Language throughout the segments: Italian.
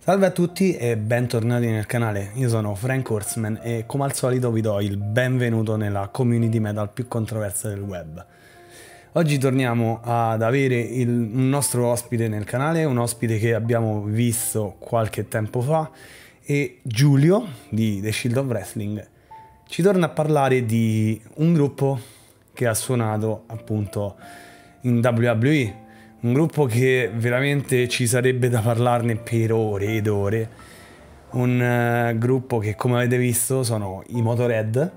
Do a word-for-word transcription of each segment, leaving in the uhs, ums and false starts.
Salve a tutti e bentornati nel canale, io sono Frank Horseman e come al solito vi do il benvenuto nella community metal più controversa del web. Oggi torniamo ad avere il, un nostro ospite nel canale, un ospite che abbiamo visto qualche tempo fa, e Giulio di The Shield of Wrestling ci torna a parlare di un gruppo che ha suonato appunto in W W E. Un gruppo che veramente ci sarebbe da parlarne per ore ed ore. Un uh, gruppo che, come avete visto, sono i Motorhead.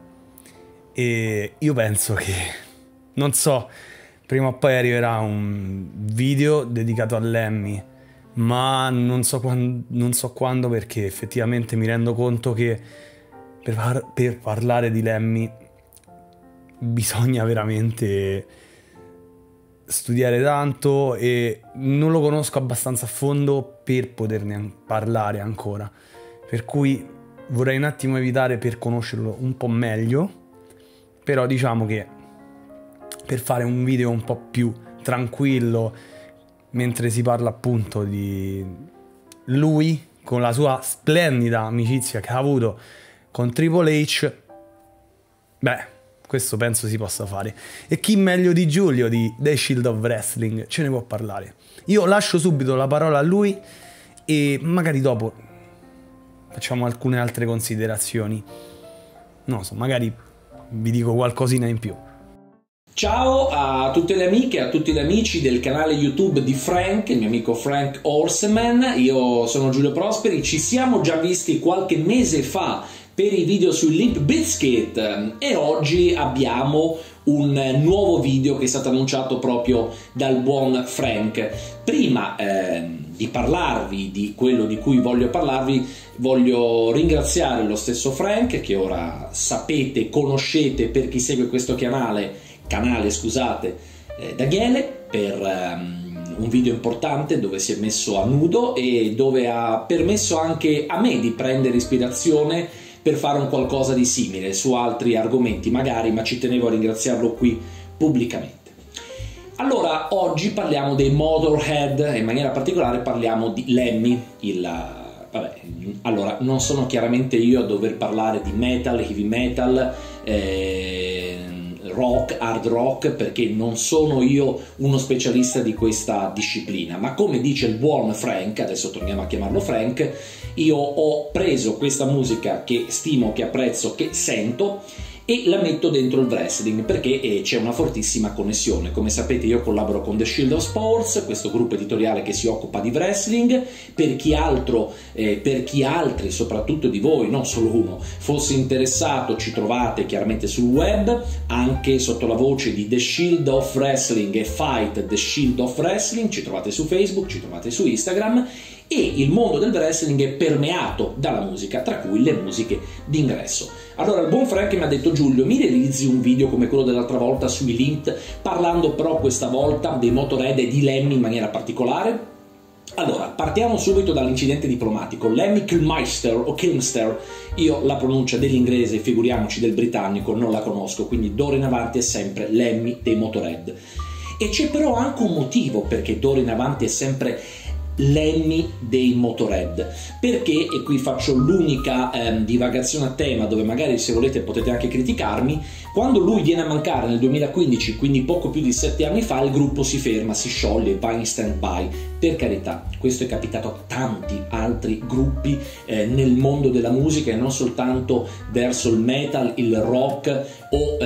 E io penso che, non so, prima o poi arriverà un video dedicato a Lemmy, ma non so, quando, non so quando, perché effettivamente mi rendo conto che per, par- per parlare di Lemmy bisogna veramente studiare tanto e non lo conosco abbastanza a fondo per poterne parlare ancora, per cui vorrei un attimo evitare per conoscerlo un po' meglio. Però diciamo che per fare un video un po' più tranquillo mentre si parla appunto di lui con la sua splendida amicizia che ha avuto con Triple H, beh, questo penso si possa fare. E chi meglio di Giulio di The Shield of Wrestling ce ne può parlare. Io lascio subito la parola a lui e magari dopo facciamo alcune altre considerazioni. Non so, magari vi dico qualcosina in più. Ciao a tutte le amiche e a tutti gli amici del canale YouTube di Frank, il mio amico Frank Horseman. Io sono Giulio Prosperi, ci siamo già visti qualche mese fa per i video sui Limp Bizkit e oggi abbiamo un nuovo video che è stato annunciato proprio dal buon Frank. Prima eh, di parlarvi di quello di cui voglio parlarvi, voglio ringraziare lo stesso Frank, che ora sapete, conoscete per chi segue questo canale, canale scusate, eh, da Ghiele, per um, un video importante dove si è messo a nudo e dove ha permesso anche a me di prendere ispirazione per fare un qualcosa di simile su altri argomenti magari, ma ci tenevo a ringraziarlo qui pubblicamente. Allora, oggi parliamo dei Motorhead e in maniera particolare parliamo di Lemmy, il... vabbè, allora, non sono chiaramente io a dover parlare di metal, heavy metal, eh, rock, hard rock, perché non sono io uno specialista di questa disciplina, ma come dice il buon Frank, adesso torniamo a chiamarlo Frank, io ho preso questa musica che stimo, che apprezzo, che sento e la metto dentro il wrestling perché eh, c'è una fortissima connessione. Come sapete io collaboro con The Shield of Sports, questo gruppo editoriale che si occupa di wrestling. Per chi altro, eh, per chi altri, soprattutto di voi, non solo uno, fosse interessato, ci trovate chiaramente sul web, anche sotto la voce di The Shield of Wrestling e Fight The Shield of Wrestling, ci trovate su Facebook, ci trovate su Instagram. E il mondo del wrestling è permeato dalla musica, tra cui le musiche d'ingresso. Allora il buon Frank mi ha detto: Giulio, mi realizzi un video come quello dell'altra volta sui Limp, parlando però questa volta dei Motorhead e di Lemmy in maniera particolare? Allora, partiamo subito dall'incidente diplomatico. Lemmy Kilmister o Kilmister, io la pronuncia dell'inglese, figuriamoci del britannico, non la conosco, quindi d'ora in avanti è sempre Lemmy dei Motorhead. E c'è però anche un motivo perché d'ora in avanti è sempre Lemmy dei Motorhead, perché, e qui faccio l'unica ehm, divagazione a tema dove magari se volete potete anche criticarmi, quando lui viene a mancare nel duemilaquindici, quindi poco più di sette anni fa, il gruppo si ferma, si scioglie, va in stand-by. Per carità, questo è capitato a tanti altri gruppi eh, nel mondo della musica e non soltanto verso il metal, il rock o,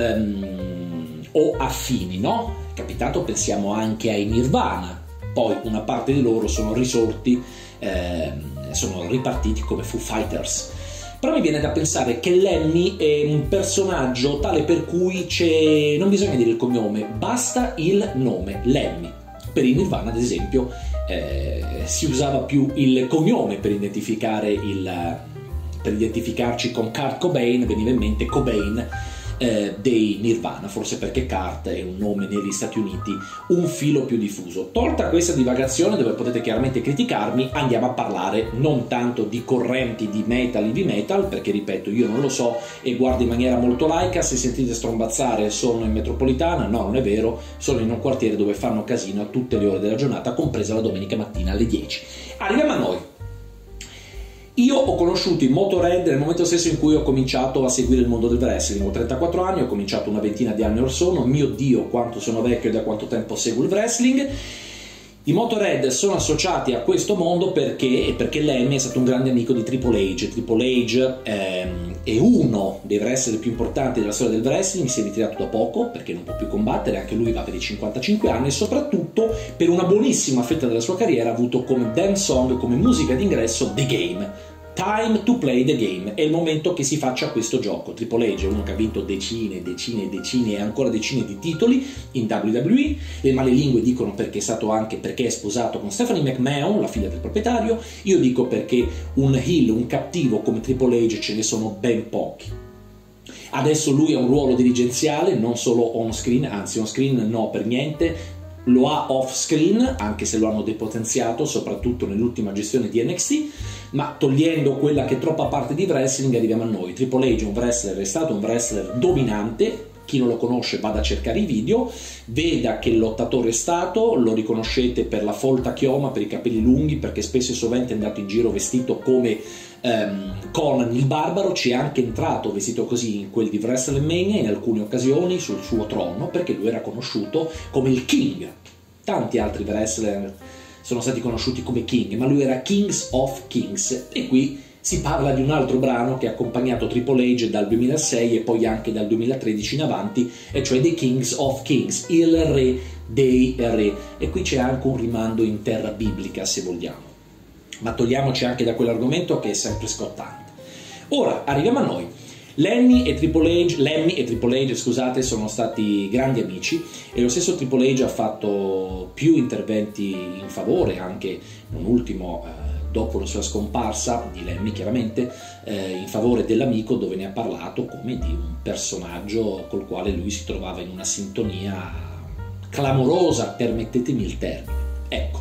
ehm, o affini, no? È capitato, pensiamo anche ai Nirvana. Poi una parte di loro sono risorti, eh, sono ripartiti come Foo Fighters. Però mi viene da pensare che Lemmy è un personaggio tale per cui c'è... non bisogna dire il cognome, basta il nome, Lemmy. Per i Nirvana, ad esempio, eh, si usava più il cognome per identificare il, per identificarci con Kurt Cobain, veniva in mente Cobain eh, dei Nirvana, forse perché Kurt è un nome negli Stati Uniti un filo più diffuso. Tolta questa divagazione, dove potete chiaramente criticarmi, andiamo a parlare non tanto di correnti di metal, heavy metal, perché ripeto, io non lo so e guardo in maniera molto laica. Se sentite strombazzare sono in metropolitana, no, non è vero, sono in un quartiere dove fanno casino a tutte le ore della giornata, compresa la domenica mattina alle dieci. Arriviamo a noi. Io ho conosciuto i Motorhead nel momento stesso in cui ho cominciato a seguire il mondo del wrestling. Ho trentaquattro anni, ho cominciato una ventina di anni or sono, mio Dio quanto sono vecchio e da quanto tempo seguo il wrestling. I Motorhead sono associati a questo mondo perché, perché Lemmy è stato un grande amico di Triple H. Triple H ehm, è uno dei wrestler più importanti della storia del wrestling, si è ritirato da poco perché non può più combattere, anche lui va per i cinquantacinque anni, e soprattutto per una buonissima fetta della sua carriera ha avuto come dance song, come musica d'ingresso, The Game. Time to play the game, è il momento che si faccia questo gioco. Triple H è uno che ha vinto decine, decine, decine e ancora decine di titoli in W W E. Le malelingue dicono perché è stato anche perché è sposato con Stephanie McMahon, la figlia del proprietario. Io dico perché un heel, un cattivo come Triple H ce ne sono ben pochi. Adesso lui ha un ruolo dirigenziale, non solo on screen, anzi on screen no per niente, lo ha off screen, anche se lo hanno depotenziato, soprattutto nell'ultima gestione di N X T, ma togliendo quella che è troppa parte di wrestling arriviamo a noi. Triple H è un wrestler, è stato un wrestler dominante, chi non lo conosce vada a cercare i video, veda che lottatore è stato, lo riconoscete per la folta chioma, per i capelli lunghi, perché spesso e sovente è andato in giro vestito come um, Conan il Barbaro, ci è anche entrato vestito così in quel di WrestleMania in alcune occasioni sul suo trono, perché lui era conosciuto come il King. Tanti altri wrestler sono stati conosciuti come King, ma lui era Kings of Kings, e qui si parla di un altro brano che ha accompagnato Triple H dal duemilasei e poi anche dal duemilatredici in avanti, e cioè The Kings of Kings, il re dei re, e qui c'è anche un rimando in terra biblica se vogliamo, ma togliamoci anche da quell'argomento che è sempre scottante. Ora arriviamo a noi. Lemmy e Triple H, Lemmy e Triple H, scusate, sono stati grandi amici, e lo stesso Triple H ha fatto più interventi in favore, anche non ultimo eh, dopo la sua scomparsa di Lemmy chiaramente, eh, in favore dell'amico, dove ne ha parlato come di un personaggio col quale lui si trovava in una sintonia clamorosa, permettetemi il termine. Ecco,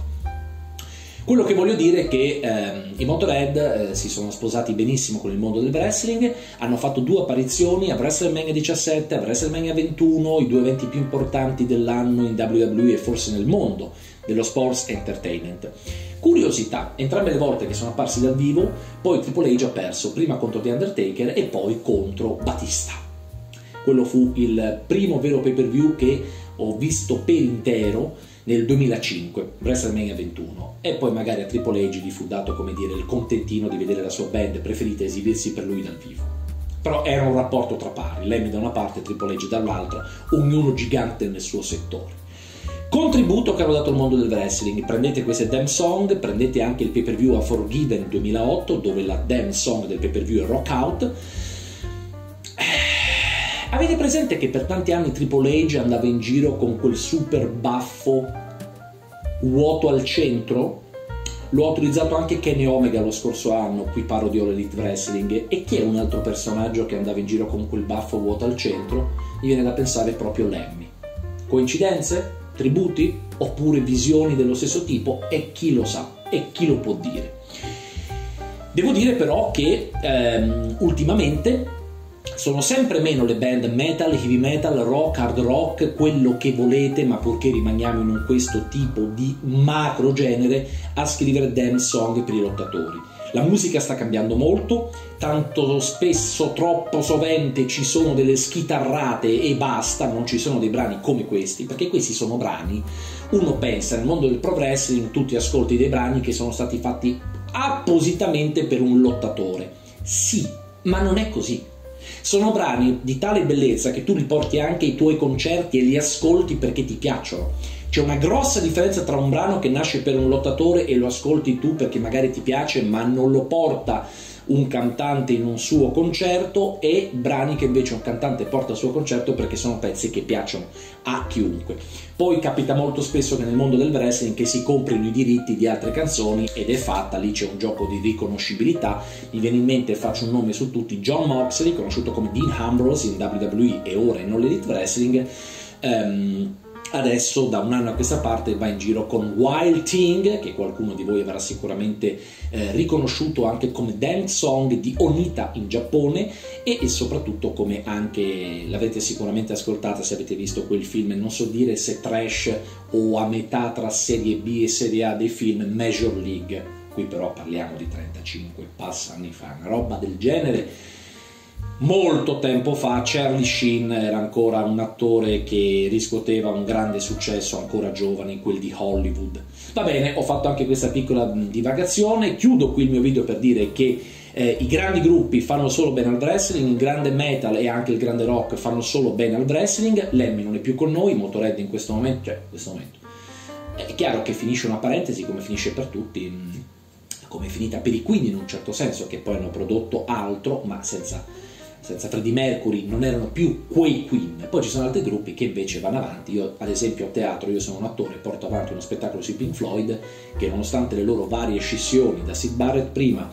quello che voglio dire è che ehm, i Motorhead eh, si sono sposati benissimo con il mondo del wrestling, hanno fatto due apparizioni a WrestleMania diciassette, a WrestleMania ventuno, i due eventi più importanti dell'anno in W W E e forse nel mondo dello sports entertainment. Curiosità, entrambe le volte che sono apparsi dal vivo, poi Triple H ha perso, prima contro The Undertaker e poi contro Batista. Quello fu il primo vero pay-per-view che ho visto per intero nel duemilacinque, WrestleMania ventuno, e poi magari a Triple H gli fu dato, come dire, il contentino di vedere la sua band preferita esibirsi per lui dal vivo. Però era un rapporto tra pari, Lemmy da una parte e Triple H dall'altra, ognuno gigante nel suo settore. Contributo che hanno dato al mondo del wrestling: prendete queste damn song, prendete anche il pay per view a Forgiven duemilaotto, dove la damn song del pay per view è Rock Out. Avete presente che per tanti anni Triple H andava in giro con quel super baffo vuoto al centro? Lo ha utilizzato anche Kenny Omega lo scorso anno, qui parlo di All Elite Wrestling. E chi è un altro personaggio che andava in giro con quel baffo vuoto al centro? Mi viene da pensare proprio Lemmy. Coincidenze? Tributi? Oppure visioni dello stesso tipo? E chi lo sa? E chi lo può dire? Devo dire però che ehm, ultimamente sono sempre meno le band metal, heavy metal, rock, hard rock, quello che volete, ma purché rimaniamo in questo tipo di macro genere, a scrivere damn song per i lottatori. La musica sta cambiando molto, tanto spesso, troppo sovente ci sono delle schitarrate e basta, non ci sono dei brani come questi, perché questi sono brani, uno pensa, nel mondo del pro wrestling tu ti ascolti dei brani che sono stati fatti appositamente per un lottatore. Sì, ma non è così. Sono brani di tale bellezza che tu li porti anche ai tuoi concerti e li ascolti perché ti piacciono. C'è una grossa differenza tra un brano che nasce per un lottatore e lo ascolti tu perché magari ti piace ma non lo porta un cantante in un suo concerto, e brani che invece un cantante porta al suo concerto perché sono pezzi che piacciono a chiunque. Poi capita molto spesso che nel mondo del wrestling che si comprino i diritti di altre canzoni, ed è fatta, lì c'è un gioco di riconoscibilità. Mi viene in mente, faccio un nome su tutti, Jon Moxley, conosciuto come Dean Ambrose in W W E e ora in All Elite Wrestling. um, Adesso da un anno a questa parte va in giro con Wild Thing, che qualcuno di voi avrà sicuramente eh, riconosciuto anche come dance song di Onita in Giappone, e, e soprattutto come anche l'avrete sicuramente ascoltata se avete visto quel film, non so dire se trash o a metà tra serie B e serie A dei film, Major League. qui però parliamo di trentacinque passa anni fa, una roba del genere. Molto tempo fa Charlie Sheen era ancora un attore che riscuoteva un grande successo ancora giovane in quel di Hollywood. Va bene, ho fatto anche questa piccola divagazione, chiudo qui il mio video per dire che eh, i grandi gruppi fanno solo bene al wrestling, il grande metal e anche il grande rock fanno solo bene al wrestling. Lemmy non è più con noi, Motorhead in questo momento, cioè in questo momento è chiaro che finisce una parentesi come finisce per tutti, come è finita per i Queen in un certo senso, che poi hanno prodotto altro ma senza, senza Freddie Mercury non erano più quei Queen. Poi ci sono altri gruppi che invece vanno avanti. Io ad esempio a teatro, io sono un attore, porto avanti uno spettacolo sui Pink Floyd che nonostante le loro varie scissioni da Syd Barrett prima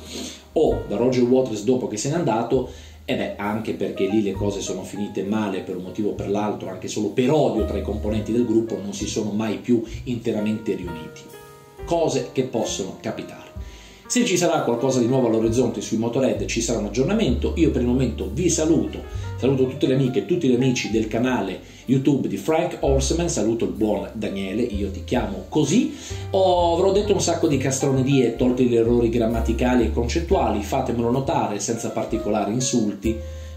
o da Roger Waters dopo che se n'è andato, e beh, anche perché lì le cose sono finite male per un motivo o per l'altro, anche solo per odio tra i componenti del gruppo, non si sono mai più interamente riuniti. Cose che possono capitare. Se ci sarà qualcosa di nuovo all'orizzonte sui Motorhead ci sarà un aggiornamento. Io per il momento vi saluto, saluto tutte le amiche e tutti gli amici del canale YouTube di Frank Horseman, saluto il buon Daniele, io ti chiamo così. Oh, avrò detto un sacco di castronerie, tolti gli errori grammaticali e concettuali, fatemelo notare senza particolari insulti,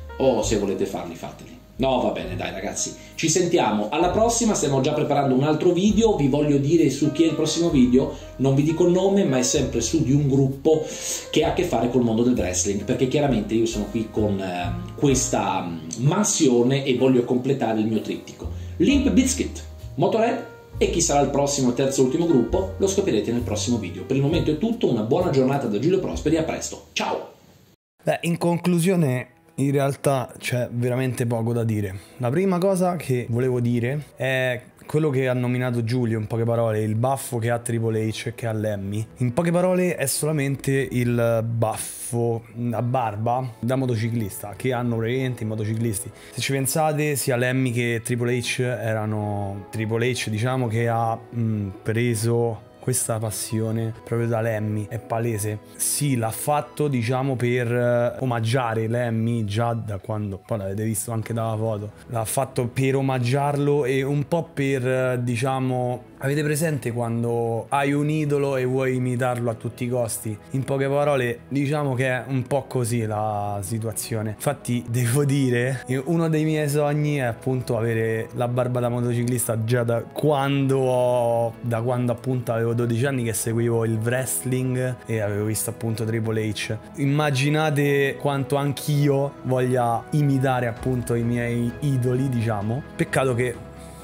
o se volete farli fateli. No, va bene, dai ragazzi, ci sentiamo alla prossima, stiamo già preparando un altro video, vi voglio dire su chi è il prossimo video, non vi dico il nome, ma è sempre su di un gruppo che ha a che fare col mondo del wrestling, perché chiaramente io sono qui con eh, questa mansione e voglio completare il mio trittico. Limp Bizkit, Motorhead e chi sarà il prossimo terzo e ultimo gruppo lo scoprirete nel prossimo video. Per il momento è tutto, una buona giornata da Giulio Prosperi, a presto, ciao! Beh, in conclusione, in realtà c'è veramente poco da dire. La prima cosa che volevo dire è quello che ha nominato Giulio, in poche parole, il baffo che ha Triple H e che ha Lemmy. In poche parole è solamente il baffo a barba da motociclista che hanno praticamente i motociclisti. Se ci pensate, sia Lemmy che Triple H erano Triple H, diciamo, che ha mh, preso questa passione proprio da Lemmy, è palese. Sì, l'ha fatto diciamo per eh, omaggiare Lemmy già da quando, poi l'avete visto anche dalla foto, l'ha fatto per omaggiarlo e un po' per eh, diciamo, avete presente quando hai un idolo e vuoi imitarlo a tutti i costi? In poche parole diciamo che è un po' così la situazione. Infatti devo dire, uno dei miei sogni è appunto avere la barba da motociclista già da quando ho, da quando appunto avevo dodici anni che seguivo il wrestling e avevo visto appunto Triple H. Immaginate quanto anch'io voglia imitare appunto i miei idoli, diciamo. Peccato che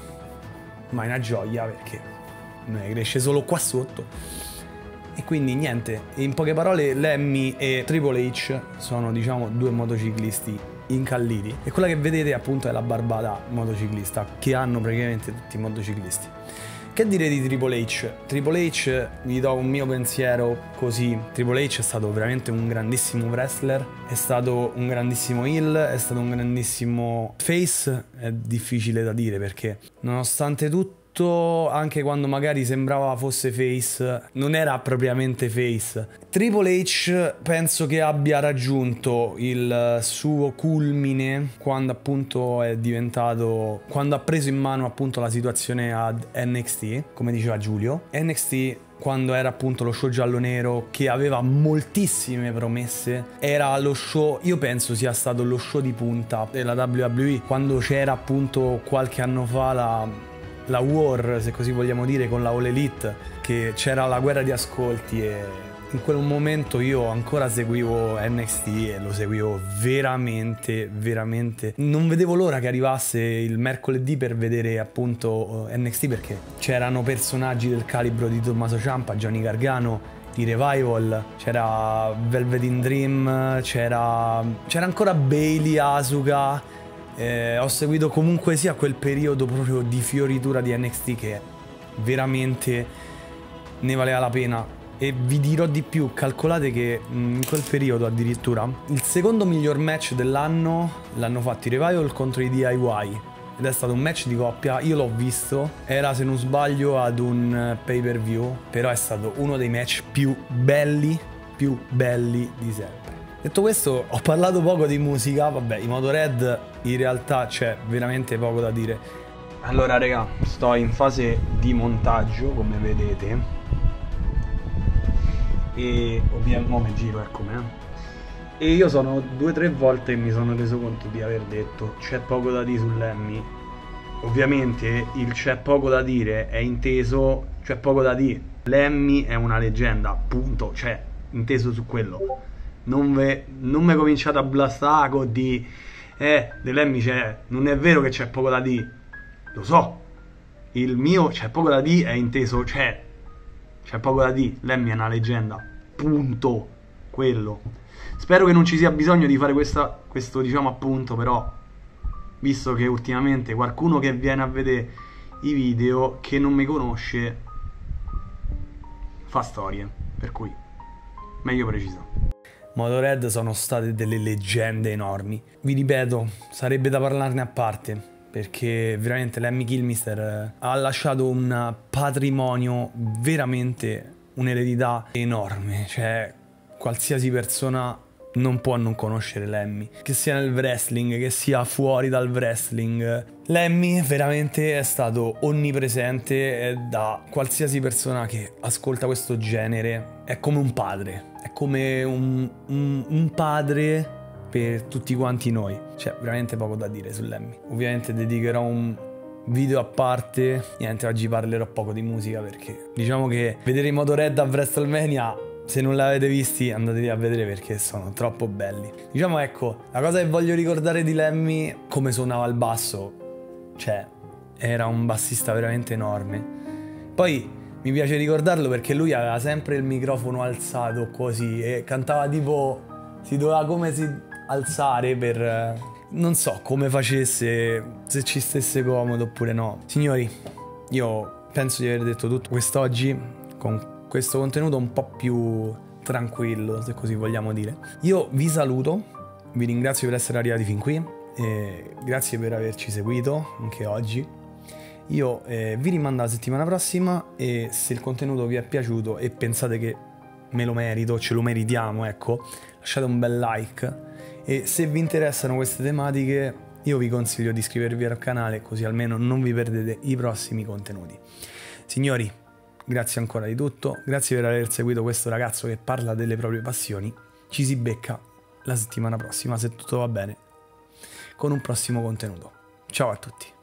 ma è una gioia perché cresce solo qua sotto. E quindi niente, in poche parole Lemmy e Triple H sono diciamo due motociclisti incalliti e quella che vedete appunto è la barba da motociclista che hanno praticamente tutti i motociclisti. Che dire di Triple H? Triple H, vi do un mio pensiero così. Triple H è stato veramente un grandissimo wrestler, è stato un grandissimo heel, è stato un grandissimo face. È difficile da dire perché nonostante tutto, anche quando magari sembrava fosse face, non era propriamente face. Triple H penso che abbia raggiunto il suo culmine quando appunto è diventato, quando ha preso in mano appunto la situazione ad N X T, come diceva Giulio. N X T, quando era appunto lo show giallo-nero che aveva moltissime promesse, era lo show, io penso sia stato lo show di punta della W W E, quando c'era appunto qualche anno fa la la war, se così vogliamo dire, con la All Elite, che c'era la guerra di ascolti e in quel momento io ancora seguivo N X T e lo seguivo veramente, veramente. Non vedevo l'ora che arrivasse il mercoledì per vedere appunto N X T, perché c'erano personaggi del calibro di Tommaso Ciampa, Johnny Gargano, di Revival, c'era Velveteen Dream, c'era c'era ancora Bayley, Asuka. Eh, ho seguito comunque sia quel periodo proprio di fioritura di N X T che veramente ne valeva la pena. E vi dirò di più, calcolate che in quel periodo addirittura il secondo miglior match dell'anno l'hanno fatto i Revival contro i D I Y ed è stato un match di coppia. Io l'ho visto, era se non sbaglio ad un pay per view, però è stato uno dei match più belli, più belli di sempre. Detto questo, ho parlato poco di musica, vabbè, i Motorhead in realtà c'è veramente poco da dire. Allora raga, sto in fase di montaggio, come vedete, e ovviamente mo me giro, eccomi, eh. E io sono due o tre volte mi sono reso conto di aver detto c'è poco da dire su Lemmy. Ovviamente il c'è poco da dire è inteso, c'è poco da dire, Lemmy è una leggenda, punto, cioè inteso su quello. Non ve, non me cominciate a blastare con di eh, De Lemmy c'è, non è vero che c'è poco da dire, lo so, il mio c'è poco da dire è inteso, c'è, c'è poco da dire, Lemmy è una leggenda, punto, quello. Spero che non ci sia bisogno di fare questa, questo diciamo appunto, però visto che ultimamente qualcuno che viene a vedere i video che non mi conosce fa storie, per cui meglio preciso. Motorhead sono state delle leggende enormi. Vi ripeto, sarebbe da parlarne a parte, perché veramente Lemmy Kilmister ha lasciato un patrimonio, veramente un'eredità enorme. Cioè, qualsiasi persona non può non conoscere Lemmy, che sia nel wrestling, che sia fuori dal wrestling. Lemmy veramente è stato onnipresente da qualsiasi persona che ascolta questo genere. È come un padre, è come un, un, un padre per tutti quanti noi. C'è veramente poco da dire su Lemmy. Ovviamente dedicherò un video a parte. Niente, oggi parlerò poco di musica perché diciamo che vedere i Motorhead a WrestleMania, se non l'avete visti andatevi a vedere perché sono troppo belli. Diciamo, ecco, la cosa che voglio ricordare di Lemmy, come suonava il basso. Cioè, era un bassista veramente enorme. Poi mi piace ricordarlo perché lui aveva sempre il microfono alzato così e cantava tipo, si doveva come si alzare per, non so come facesse, se ci stesse comodo oppure no. Signori, io penso di aver detto tutto quest'oggi con questo contenuto un po' più tranquillo, se così vogliamo dire. Io vi saluto, vi ringrazio per essere arrivati fin qui, e grazie per averci seguito anche oggi. Io eh, vi rimando alla settimana prossima e se il contenuto vi è piaciuto e pensate che me lo merito, ce lo meritiamo, ecco, lasciate un bel like e se vi interessano queste tematiche io vi consiglio di iscrivervi al canale così almeno non vi perdete i prossimi contenuti. Signori, grazie ancora di tutto, grazie per aver seguito questo ragazzo che parla delle proprie passioni. Ci si becca la settimana prossima, se tutto va bene, con un prossimo contenuto. Ciao a tutti.